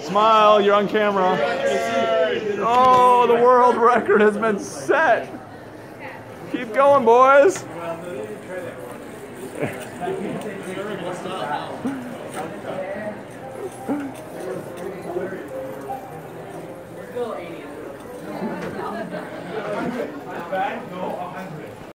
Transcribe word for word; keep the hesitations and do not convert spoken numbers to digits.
Smile, you're on camera. Oh, the world record has been set. Keep going, boys.